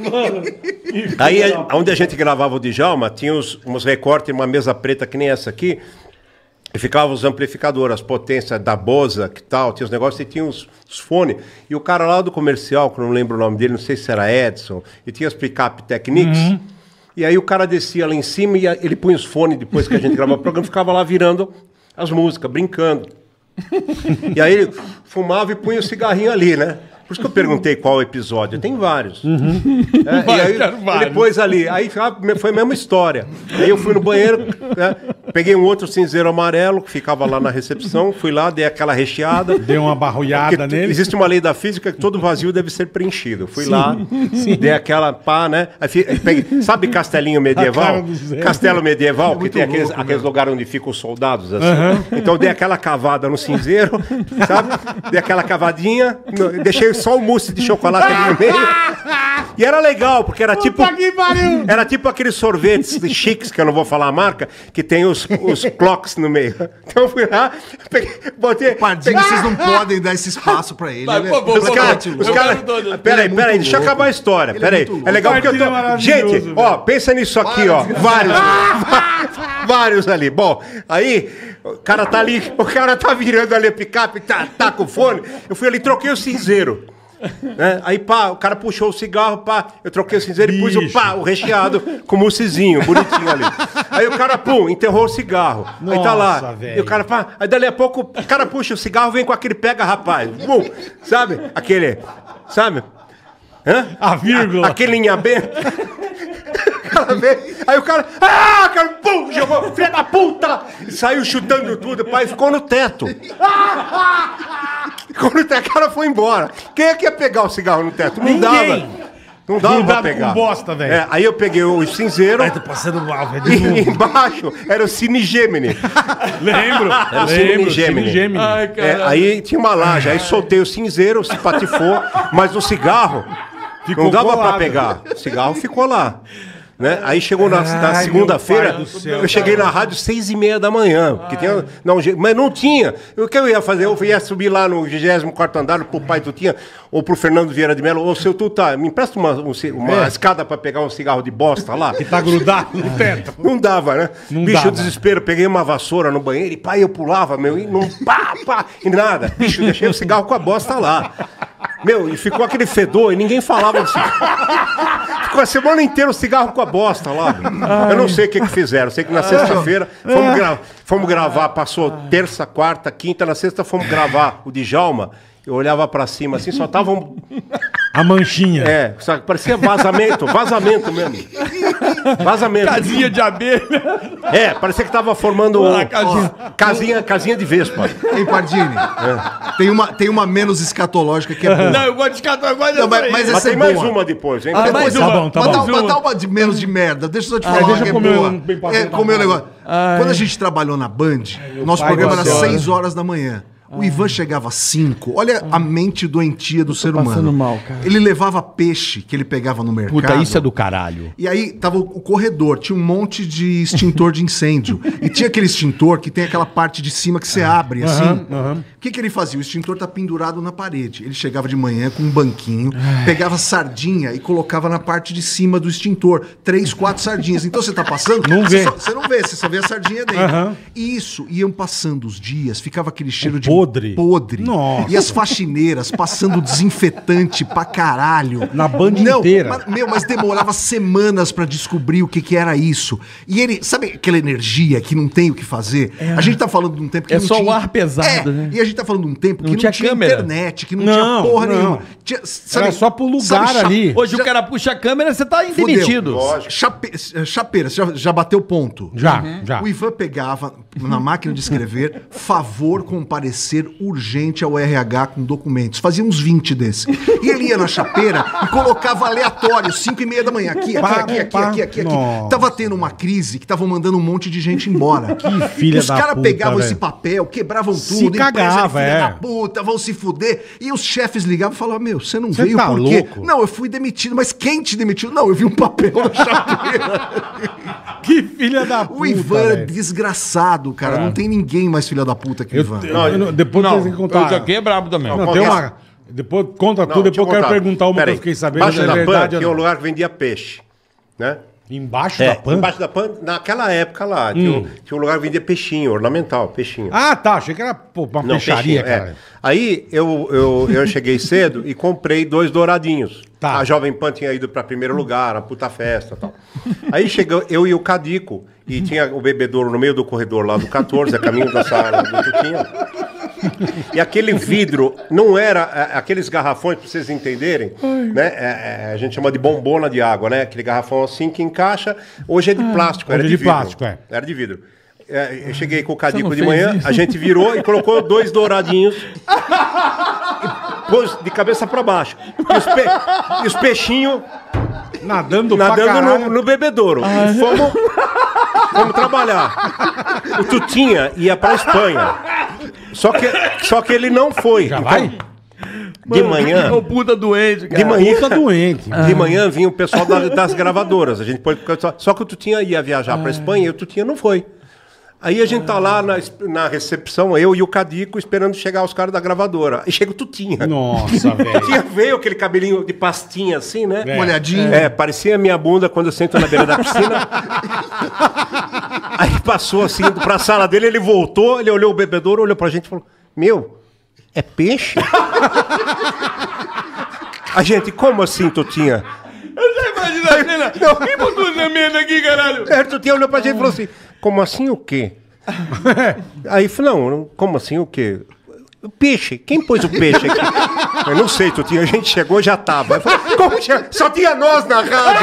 Aí, onde a gente gravava o Djalma, tinha uns, uns recortes, uma mesa preta que nem essa aqui, e ficavam os amplificadores, as potências da Bosa, que tal, tinha os negócios, e tinha os, os fones. E o cara lá do comercial, que eu não lembro o nome dele, não sei se era Edson, e tinha as pick-up Technics. E aí o cara descia lá em cima e ele punha os fones depois que a gente gravava o programa, ficava lá virando as músicas, brincando. E aí ele fumava e punha o cigarrinho ali, né? Por isso que eu perguntei qual episódio. Tem vários. É, Vai, e aí quero vários. ele pôs ali. Aí foi a mesma história. Aí eu fui no banheiro, né, peguei um outro cinzeiro amarelo que ficava lá na recepção, fui lá, dei aquela recheada. Deu uma barrulhada Porque nele. existe uma lei da física que todo vazio deve ser preenchido. Eu fui lá, dei aquela pá, né? Aí fi- aí peguei- sabe castelinho A medieval? cara do Zé. Castelo medieval, que muito tem aqueles, louco, aqueles lugares onde ficam os soldados, assim. Então eu dei aquela cavada no cinzeiro, sabe? Dei aquela cavadinha, no- deixei só o mousse de chocolate ali no meio. E era legal, porque era tipo. Puta que pariu! Era tipo aqueles sorvetes chiques, que eu não vou falar a marca, que tem os, os clocks no meio. Então eu fui lá, peguei, botei. Pardinho, peguei- vocês não podem dar esse espaço pra ele. Vai, ele por favor, é Os por caras, favor. os Eu caras. quero todas. Peraí, Ele é peraí, muito deixa eu louco. acabar a história. Ele é Peraí. muito louco. É legal porque eu Pardinho é tô. maravilhoso, Gente, ó, pensa nisso aqui, ó. Vários. Vários ali. Bom, aí, o cara tá ali, o cara tá virando ali a picape, tá, tá com fone. Eu fui ali, troquei o cinzeiro. Né? Aí, pá, o cara puxou o cigarro, pá, eu troquei o cinzeiro e pus o, Bicho. pá, o recheado com o moussezinho, bonitinho ali. Aí o cara, pum, enterrou o cigarro. Aí tá lá. Nossa, velho. E o cara, pá, aí dali a pouco o cara puxa o cigarro, vem com aquele pega, rapaz. Bum, sabe? Aquele, sabe? Hã? A vírgula. Aquele linhamento. O cara veio, aí o cara, ah, cara, pum, jogou, filha da puta! E saiu chutando tudo, pai, ficou no teto. Ficou no teto, o cara foi embora. Quem é que ia pegar o cigarro no teto? Não Ninguém. dava. Não dava Não pra dava pegar. com bosta, velho. É, aí eu peguei o cinzeiro. Ai, tô passando mal, velho. E de novo. embaixo era o Cine Gemini. Lembro. Era o Lembro. Cine Gemini. Cine Gemini. Ai, É, caralho. aí tinha uma laje, aí soltei o cinzeiro, se patifou, mas o cigarro Ficou não dava pra colado. pegar. O cigarro ficou lá. Né? Aí chegou na, na Ai, segunda-feira, meu pai do céu, eu cheguei na rádio seis e meia da manhã, porque tinha, não, je- mas não tinha. O que eu ia fazer? Eu ia subir lá no vigésimo quarto andar pro pai Tutinha, ou pro Fernando Vieira de Mello, ô seu Tuta, me empresta uma, um ci- uma É. escada pra pegar um cigarro de bosta lá. Que tá grudado no teto. Não dava, né? Não Bicho, dava. o desespero. Peguei uma vassoura no banheiro e pai, eu pulava, meu, e não pá, pá, e nada. Bicho, deixei o cigarro com a bosta lá. Meu, e ficou aquele fedor e ninguém falava do cigarro. Ficou a semana inteira o cigarro com a bosta lá. Eu não sei o que que fizeram. Sei que na sexta-feira fomos, gra fomos gravar, passou terça, quarta, quinta, na sexta fomos gravar o Djalma. Eu olhava pra cima assim, só tava um... A manchinha. É, sabe, parecia vazamento, vazamento mesmo. Vazamento. Casinha de abelha. É, parecia que tava formando Ah, um- casinha. casinha, casinha de vespa. Hein, Pardini? Tem, uma, tem uma menos escatológica que é boa. Não, eu gosto de catar, eu gosto Não, mas- dessa mas aí. Mas essa é tem mais boa. uma depois, hein? Ah, Depois mais eu- Tá uma. bom, tá Mas bom. dá, dá uma de menos de merda. Deixa eu só te Ah, falar deixa uma que eu é comer boa. um bem pra É, dentro. comer um negócio. Ai. Quando a gente trabalhou na Band, nosso pai programa era do céu, seis horas da manhã. O Ivan chegava às cinco. Olha a mente doentia do ser passando humano. mal, cara. Ele levava peixe que ele pegava no mercado. Puta, isso é do caralho. E aí tava o o corredor, tinha um monte de extintor de incêndio. E tinha aquele extintor que tem aquela parte de cima que você abre, assim. O que, que ele fazia? O extintor tá pendurado na parede. Ele chegava de manhã com um banquinho, pegava sardinha e colocava na parte de cima do extintor. Três, quatro sardinhas. Então você tá passando... Não você vê. só- Você não vê, você só vê a sardinha dentro. Aham. E isso, iam passando os dias, ficava aquele cheiro de podre. podre. Nossa. E as faxineiras passando desinfetante pra caralho. Na Band Não, inteira. mas- meu, mas demorava semanas pra descobrir o que, que era isso. E ele, sabe aquela energia que não tem o que fazer? A gente tá falando de um tempo que É não só tinha... o ar pesado, É, né? e a gente tá falando de um tempo que Não não, tinha tinha, câmera. internet, que não, Não, tinha porra não. nenhuma. Tinha, sabe- Era só pro lugar sabe, cha- ali. Hoje Já- o cara puxa a câmera, você tá Fudeu. demitido. Chape... Chapeira, você já, já bateu ponto? Já, já. O Ivan pegava na máquina de escrever favor comparecer urgente ao R H com documentos. Fazia uns vinte desses. E ele ia na chapeira e colocava aleatório, cinco e meia da manhã. Aqui, aqui, Pá, aqui, aqui, pá. aqui, aqui, aqui. Nossa. Tava tendo uma crise que estavam mandando um monte de gente embora. Que filha Os da caras puta, pegavam velho. esse papel, quebravam Se tudo. empresa de cagava, filha é. da puta, vão se fuder. E os chefes ligavam e falavam, meu, você não Você veio tá por quê? louco? Não, eu fui demitido. Mas quem te demitiu? Não, eu vi um papel na chapeira. Que filha da puta, O Ivan é velho. desgraçado, cara. Não tem ninguém mais filha da puta que o Eu, Ivan. eu- eu não- depois Não, tem que contar. eu já aqui é brabo também. Não, Não, tem conta uma... Depois conta Não, tudo, deixa depois eu quero contar. perguntar uma que Pera eu aí. fiquei sabendo Embaixo se é da verdade Pan ou tinha um não. lugar que vendia peixe, né? Embaixo É, da Pan? embaixo da Pan, naquela época lá, tinha, um, tinha um lugar que vendia peixinho, ornamental, peixinho. Ah, tá. Achei que era pô, uma Não, peixaria, peixinho, é. cara. Aí eu, eu, eu cheguei cedo e comprei dois douradinhos. Tá. A Jovem Pan tinha ido para primeiro lugar, uma puta festa e tal. Aí chegou eu e o Cadico, e tinha o bebedouro no meio do corredor lá do quatorze, a caminho da sala do Tutinha. E aquele vidro não era é, aqueles garrafões, para vocês entenderem, né? É, é, a gente chama de bombona de água, né? Aquele garrafão assim que encaixa. Hoje é de plástico, era Hoje de, é de vidro. plástico, é. Era de vidro. É, eu cheguei com o Cadico não de fez manhã, isso? a gente virou e colocou dois douradinhos e pôs de cabeça para baixo. E os, pe- e os peixinhos Nadando, pra nadando caralho. no, no bebedouro. E fomos, fomos trabalhar. O Tutinha ia para Espanha. Só que, só que ele não foi. Já Então, vai? de manhã. Ô, puta doente, cara. De manhã, Puta doente. de manhã vinha o pessoal da- das gravadoras. A gente pôde, só que o Tutinha ia viajar para Espanha e o Tutinha não foi. Aí a gente tá lá na, es- na recepção, eu e o Cadico, esperando chegar os caras da gravadora. E chega o Tutinha. Nossa, velho. Tutinha veio aquele cabelinho de pastinha assim, né? É. Molhadinho. É, parecia a minha bunda quando eu sento na beira da piscina. Aí passou assim pra sala dele, ele voltou, ele olhou o bebedouro, olhou pra gente e falou: Meu, é peixe? A gente, como assim, Tutinha? Você imagina a cena? Quem botou essa merda aqui, caralho? É, o Tutinha olhou pra gente e falou assim: Como assim o quê? Aí eu falei: Não, não, como assim o quê? O peixe. Quem pôs o peixe aqui? Eu não sei, Tutinha. A gente chegou já tava. Eu falei, como já? Só tinha nós na rádio.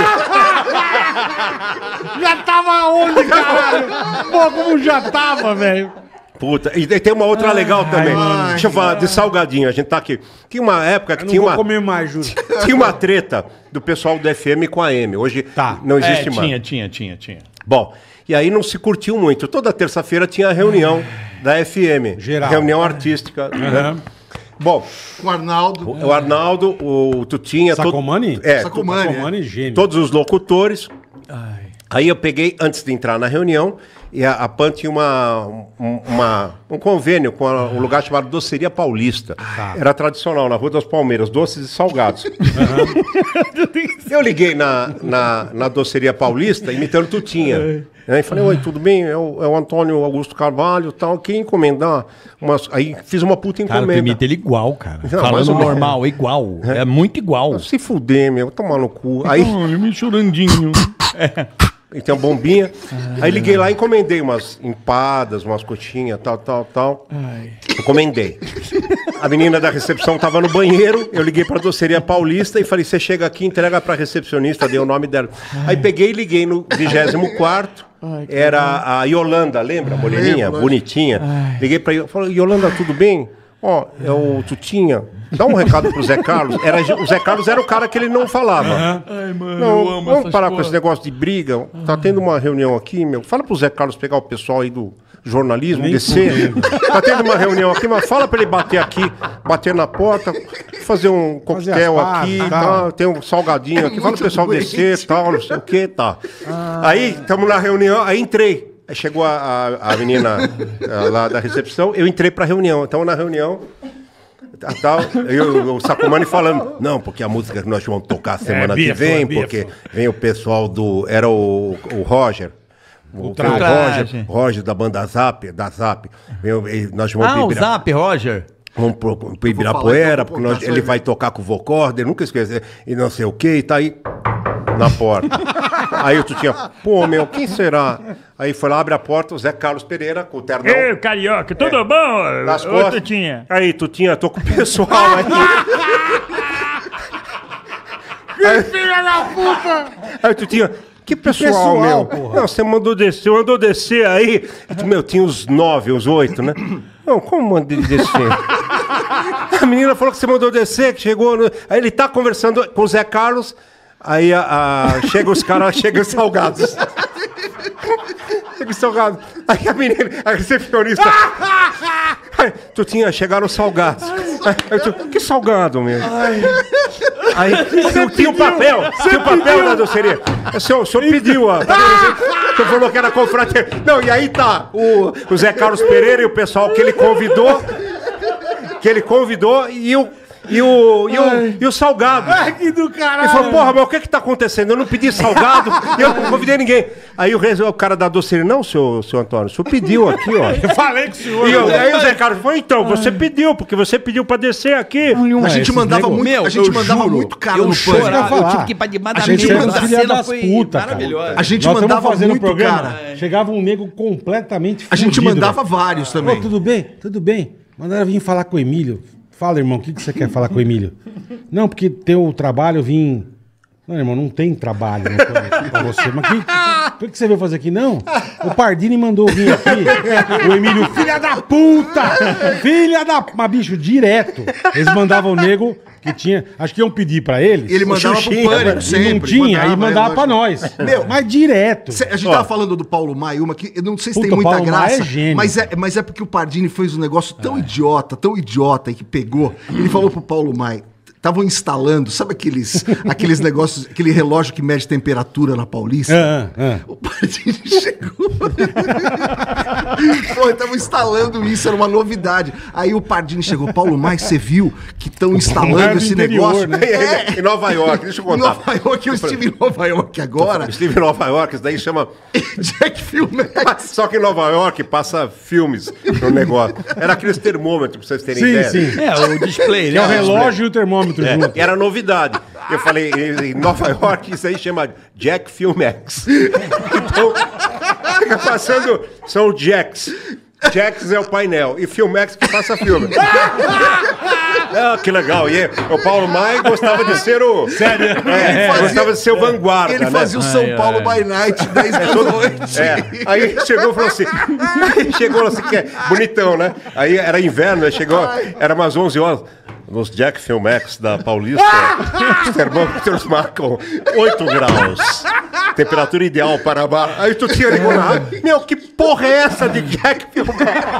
Já tava onde, caralho? Pô, como já tava, velho? Puta, e tem uma outra legal também. mano. Deixa eu falar de salgadinho, a gente tá aqui. Tinha uma época que Eu não tinha vou uma, comer mais, juro. tinha uma treta do pessoal do F M com a M. Hoje Tá. não existe É, mais. tinha, tinha, tinha, tinha. Bom, e aí não se curtiu muito. Toda terça-feira tinha a reunião da F M. Geral. Reunião artística. Né? Bom, Com o Arnaldo. o Arnaldo, o Tutinha... todo- Sacomani? É, Sacomani. Sacomani, gênio. todos os locutores. Aí eu peguei, antes de entrar na reunião, e a, a Pan tinha uma, um, uma- um convênio com a- um lugar chamado Doceria Paulista. Era tradicional, na Rua das Palmeiras, doces e salgados. Eu liguei na, na, na Doceria Paulista, imitando Tutinha. Aí falei: Oi, tudo bem? É o, é o Antônio Augusto Carvalho e tal. Queria encomendar umas... Aí fiz uma puta Cara, tu encomenda. imita ele igual, cara. Não, mais Falando ou menos. normal, é igual. É muito igual. Se fuder, meu, tomar no cu. Aí... Olha, me chorandinho. E tem uma bombinha. Aí liguei lá e encomendei umas empadas, umas coxinhas, tal, tal, tal. Encomendei. A menina da recepção tava no banheiro, eu liguei pra Doceria Paulista e falei: Você chega aqui, entrega pra recepcionista, dei o nome dela. Aí peguei e liguei no vigésimo quarto. Era a Yolanda, lembra? Moreninha, Lembro, bonitinha. Liguei pra Yolanda, falei: Yolanda, tudo bem? Ó, é o Tutinha. Dá um recado pro Zé Carlos. Era, o Zé Carlos era o cara que ele não falava. Ai, mano, Não, eu amo vamos essas parar com porra. esse negócio de briga. Tá tendo uma reunião aqui, meu. Fala pro Zé Carlos pegar o pessoal aí do jornalismo, Nem descer. fudendo. Tá tendo uma reunião aqui, mas fala pra ele bater aqui, bater na porta, fazer um Fazer coquetel as pazes, aqui, tal. tá, tem um salgadinho aqui, fala pro pessoal doente. descer, tal, não sei o que, tá. Aí, estamos na reunião, aí entrei. Aí chegou a, a, a menina eh, lá da recepção, eu entrei pra reunião. Então, na reunião, tá, tal, eu, o Sacomani falando, não, porque a música que nós vamos tocar semana bifo, que vem, é bifo. porque vem o pessoal do... Era o, o Roger. O, traje. o Traje. Roger, Roger da banda Zap, da Zap. Vem o- e nós vamos Ah, pro o Ibira- Zap, Roger. Vamos pro, pro falar, Ibirapuera, então, porque vou nós- contar, ele só vai ele. tocar com o vocorder, nunca esqueci, e não sei o que, e tá aí na porta. Aí tu tinha, pô, meu, quem será? Aí foi lá, abre a porta, o Zé Carlos Pereira, com o ternão. Ei, carioca, tudo bom? Nas Ô, costas. Tutinha. Aí, tu tinha, tô com o pessoal aí. Que filha da puta! Aí tu tinha, que pessoal, pessoal, meu? porra? Não, você mandou descer, mandou descer aí. E tu, meu, tinha uns nove, uns oito, né? Não, como mandei descer? A menina falou que você mandou descer, que chegou. no- Aí ele tá conversando com o Zé Carlos. Aí a, a- chega os caras, chegam os salgados. Chega os salgados. Aí a menina, a recepcionista. Aí, tu tinha, chegaram os salgados. Aí, tu, que salgado, meu? Aí tinha, tinha o papel, tinha o papel da doceria. O senhor, o senhor pediu, ó. Tá vendo? O senhor falou que era confraternização. Não, e aí tá o, o Zé Carlos Pereira e o pessoal que ele convidou. Que ele convidou e o. E o, e o, e o salgado. Ai, que do caralho. Ele falou, porra, mas o que que tá acontecendo? Eu não pedi salgado e eu não convidei ninguém. Aí o, res- o cara da doceria, não, seu, seu Antônio, o senhor pediu aqui, ó. Eu falei com o senhor. E eu- aí o Zé Carlos falou, então, você pediu, porque você pediu pra descer aqui. A gente esses mandava nego- muito, Meu, a gente eu mandava juro, muito caro eu no chorava. pânico. chorava, eu falar. tive que ir pra debaixo A da gente mesa. era A filha cena das foi puta, cara. maravilhosa. A gente Nós estamos mandava fazendo muito, programa, cara. chegava um nego completamente A gente fudido, mandava velho. vários Ô, também. tudo bem? Tudo bem. Mandaram vir falar com o Emílio. Fala, irmão, o que, que você quer falar com o Emílio? Não, porque tem o trabalho, eu vim... Não, irmão, não tem trabalho no começo pra você. Mas que, o que, que você veio fazer aqui? Não, o Pardini mandou vir aqui. O Emílio, filha da puta! Filha da... Mas, bicho, direto. Eles mandavam o nego que tinha... Acho que iam pedir pra eles. Ele mandava pro Xuxinha, pânico né? sempre. E não tinha, aí mandava é, pra lógico. nós. Meu, mas direto. Cê- A gente tava falando do Paulo Maia, uma que eu não sei se Puta, tem muita Paulo Maia graça, é gênio. mas, é, mas é porque o Pardini fez um negócio tão idiota, tão idiota, e que pegou. Ele falou pro Paulo Maia, estavam instalando, sabe aqueles, aqueles negócios, aquele relógio que mede temperatura na Paulista? Ah, ah, ah. O Pardini chegou. Pô, estavam instalando isso, era uma novidade. Aí o Pardini chegou, Paulo Maia, você viu que estão Maia instalando é do esse interior, negócio? né? É, Em Nova York, deixa eu em contar. Nova York, eu estive em Nova York agora. Eu estive em Nova York, isso daí chama. Jack Filmex. Só que em Nova York passa filmes no negócio. Era aqueles termômetros, pra vocês terem Sim, ideia. sim. É, o display, Que é o né? relógio e o termômetro É, junto. era novidade. Eu falei, em em Nova York, isso aí chama Jack Filmex. Então, fica passando, são Jacks. Jacks é o painel e Filmex que passa filme. Ah, que legal. E o Paulo Maia gostava de ser o... Sério? É, Ele fazia- gostava de ser o vanguarda, Ele né? fazia o São Paulo by Night, dez da noite. É, aí chegou e falou assim, aí chegou assim, que é bonitão, né? Aí era inverno, aí chegou, era umas onze horas. Nos Jack Filmex da Paulista, os termômetros marcam oito graus. Temperatura ideal para bar. Aí tu tinha ligado na rádio. Meu, que porra é essa de Jack Filmex?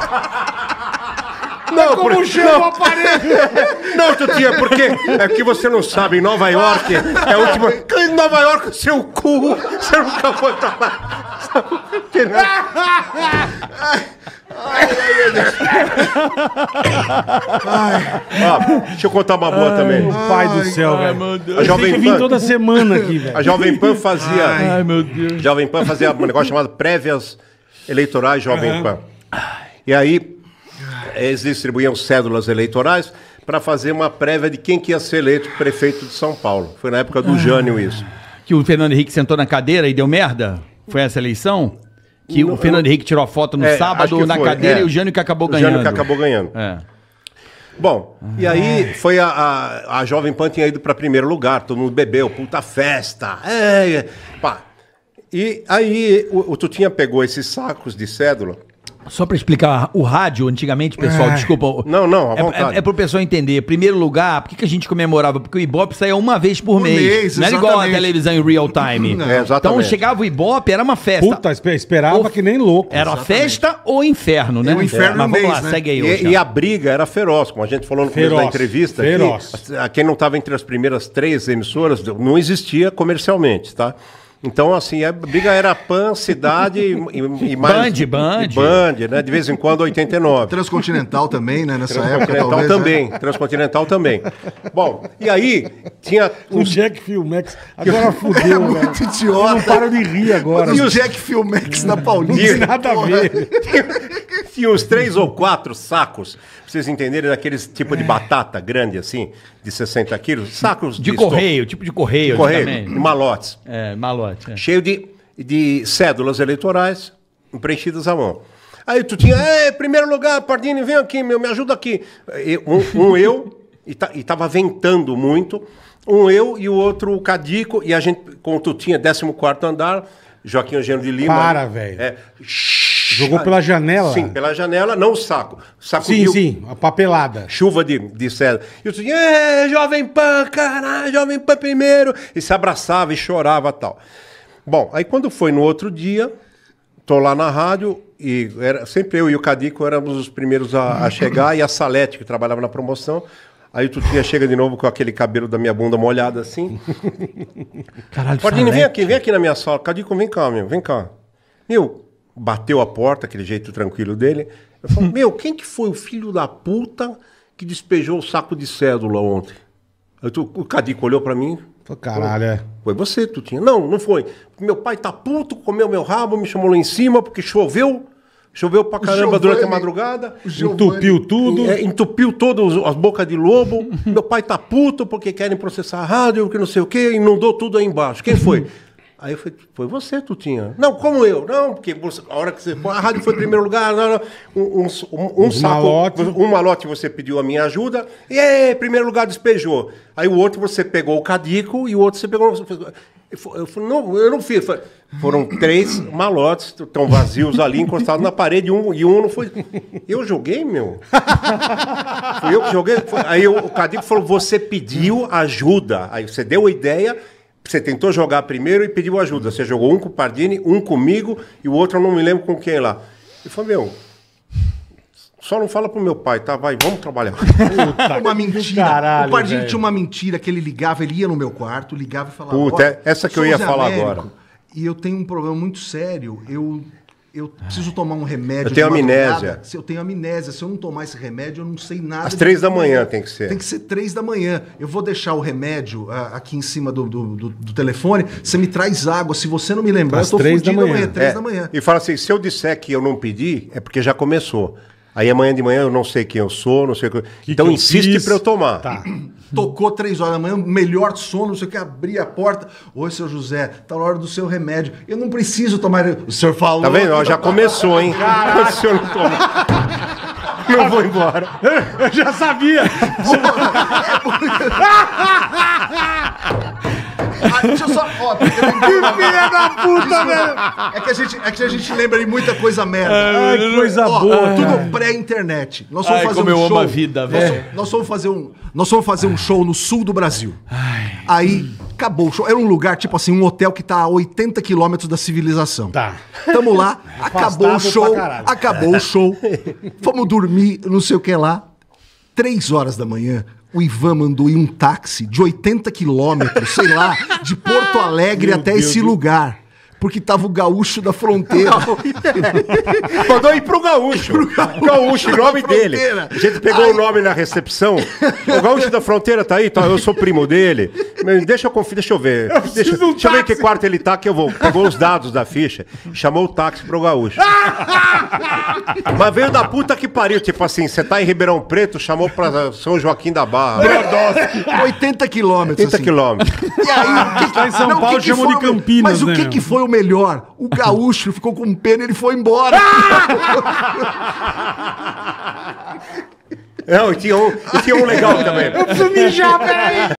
Não, Como por- chama o não, aparelho? não, tu tinha, porque é que você não sabe, em Nova York é a última. Em Nova York, seu cu, você nunca foi pra lá. Ó, deixa eu contar uma boa também. Meu pai do céu, velho. A Jovem Tem que vir Pan- toda semana aqui, velho. A Jovem Pan fazia. Ai, meu Deus. Jovem Pan fazia um negócio chamado prévias eleitorais Jovem Pan. E aí, eles distribuíam cédulas eleitorais para fazer uma prévia de quem que ia ser eleito prefeito de São Paulo. Foi na época do Jânio isso. Que o Fernando Henrique sentou na cadeira e deu merda? Foi essa eleição? Que o Fernando Henrique tirou a foto no É, acho sábado que na foi, cadeira é. e o Jânio que acabou O ganhando. Jânio que acabou ganhando. É. Bom, e aí foi a, a, a Jovem Pan tinha ido para primeiro lugar, todo mundo bebeu, puta festa. É, pá. E aí o, o Tutinha pegou esses sacos de cédula Só pra explicar, o rádio, antigamente, pessoal, É. desculpa. Não, não, à é, vontade. é, é pro pessoal entender. Primeiro lugar, por que, que a gente comemorava? Porque o Ibope saía uma vez por, Por mês. mês, Não era igual a exatamente. televisão em real time. É, Então exatamente. chegava o Ibope, era uma festa. Puta, espe- esperava O- que nem louco. Era Exatamente. festa ou inferno, né? É, o inferno Mas no vamos mês, lá, né? segue aí. E, Oxa. e a briga era feroz, como a gente falou no começo Feroz, da entrevista. feroz. Aqui, a- quem não estava entre as primeiras três emissoras, não existia comercialmente, tá? Então, assim, a briga era Pan, Cidade e, e, e mais... Band, Band. E Band, né? De vez em quando, oitenta e nove. Transcontinental também, né? Nessa época, Transcontinental talvez. né? também, Transcontinental também. Bom, e aí tinha O uns Jack Filmex. Agora fudeu, É velho. muito Eu idiota. não paro de rir agora. E o Jack Filmex na Não Paulista. tem nada a ver. Tinha uns três ou quatro sacos, pra vocês entenderem, daqueles tipo de batata grande, assim, de sessenta quilos. Sacos De estopa- correio, tipo de correio. de correio, antigamente. malotes. É, malote. É. Cheio de, de cédulas eleitorais preenchidas à mão. Aí tu tinha, é, primeiro lugar, Pardini, vem aqui, meu, me ajuda aqui. E Um, um eu, e, ta, e tava ventando muito, um eu e o outro o Cadico, e a gente, como tu tinha décimo quarto andar, Joaquim Eugênio de Lima. Para, velho. É, Jogou pela janela? Sim, pela janela, não o saco. Sim, Sacudiu. sim, a papelada. Chuva de, de seda. E eu disse, é, Jovem Pan, caralho, Jovem Pan primeiro. E se abraçava e chorava e tal. Bom, aí quando foi no outro dia, tô lá na rádio, e era, sempre eu e o Cadico éramos os primeiros a, a chegar, e a Salete, que trabalhava na promoção. Aí tu tinha, chega de novo com aquele cabelo da minha bunda molhado assim. Caralho, Pardini, vem Salete. aqui, vem aqui na minha sala. Cadico, vem cá, meu, vem cá. Meu, bateu a porta, aquele jeito tranquilo dele. Eu falei, meu, quem que foi o filho da puta que despejou o saco de cédula ontem? Aí tu, o Cadico olhou pra mim. Falei, caralho, é. Foi você, tu tinha. Não, não foi. Meu pai tá puto, comeu meu rabo, me chamou lá em cima porque choveu. Choveu pra caramba Giovani- durante a madrugada. O Giovani- Entupiu tudo. É, entupiu todas as bocas de lobo. Meu pai tá puto porque querem processar a rádio, que não sei o quê, inundou tudo aí embaixo. Quem foi? Aí eu falei, foi você, Tutinha. Não, como eu? Não, porque você- a hora que você... A rádio foi em primeiro lugar, não, não. Um, um, um, um Os saco, malote. um malote você pediu a minha ajuda, e aí, primeiro lugar despejou. Aí o outro você pegou o Cadico, e o outro você pegou... Eu falei, não, eu não fiz. Falei, foram três malotes, estão vazios ali, encostados na parede, um, e um não foi... Eu joguei, meu? Fui eu que joguei? Foi- Aí o, o Cadico falou, você pediu ajuda. Aí você deu a ideia... Você tentou jogar primeiro e pediu ajuda. Você jogou um com o Pardini, um comigo e o outro eu não me lembro com quem lá. Ele falou, meu, só não fala pro meu pai, tá? Vai, vamos trabalhar. Uma mentira. Caralho, o Pardini velho. tinha uma mentira que ele ligava, ele ia no meu quarto, ligava e falava... Puta, "Olha, é essa que sou eu ia Zé falar Américo, agora." E eu tenho um problema muito sério. Eu, eu preciso tomar um remédio Eu tenho de madrugada. amnésia. Se eu tenho amnésia. Se eu não tomar esse remédio, eu não sei nada. Às de três da manhã. manhã tem que ser. Tem que ser três da manhã. Eu vou deixar o remédio ah, aqui em cima do, do, do- do telefone. Você me traz água. Se você não me lembrar, Às eu tô três da fudido manhã. amanhã. Três É, da manhã. E fala assim, se eu disser que eu não pedi, é porque já começou. Aí amanhã de manhã eu não sei quem eu sou, não sei o que... Que Então que eu insiste fiz? pra eu tomar. Tá. Tocou três horas da manhã, melhor sono, não sei o que, abri a porta. Oi, seu José, tá na hora do seu remédio. Eu não preciso tomar. O senhor falou. Tá vendo? Ó, já começou, hein? O senhor não toma. Eu vou embora. Eu já sabia. Ah, deixa eu só. Ó, que Filha da puta, velho. É que, a gente, é que a gente lembra de muita coisa merda. Ai, que coisa Ó, boa. tudo pré-internet. Nós fomos Ai, fazer como um eu amo show. a vida, nós, velho. fomos- nós fomos fazer um, nós fomos fazer um show no sul do Brasil. Aí acabou o show. Era um lugar, tipo assim, um hotel que tá a oitenta quilômetros da civilização. Tá. Tamo lá, acabou o Afastado show, pra caralho. acabou o show. Fomos dormir, não sei o que lá. Três horas da manhã, o Ivan mandou ir um táxi de oitenta quilômetros, sei lá, de Porto Alegre Meu até Deus esse do- lugar. Porque tava o gaúcho da fronteira. Mandou ir pro Gaúcho. Gaúcho, o nome Da dele. fronteira. A gente pegou o nome na recepção. O Gaúcho da Fronteira tá aí, tá? Eu sou primo dele. Mas deixa eu conferir, deixa eu ver. Deixa, preciso de um deixa eu ver que táxi. quarto ele tá, que eu vou. Pegou os dados da ficha, chamou o táxi pro Gaúcho. Mas veio da puta que pariu. Tipo assim, você tá em Ribeirão Preto, chamou pra São Joaquim da Barra. oitenta quilômetros. oitenta assim. quilômetros. E aí, o que, Lá em São não, o Paulo que que chamou foi de o- Campinas, Mas o né, que, meu? que foi o melhor? O gaúcho ficou com pena e ele foi embora. Não, e tinha um, e tinha um legal também. Preciso mijar, peraí.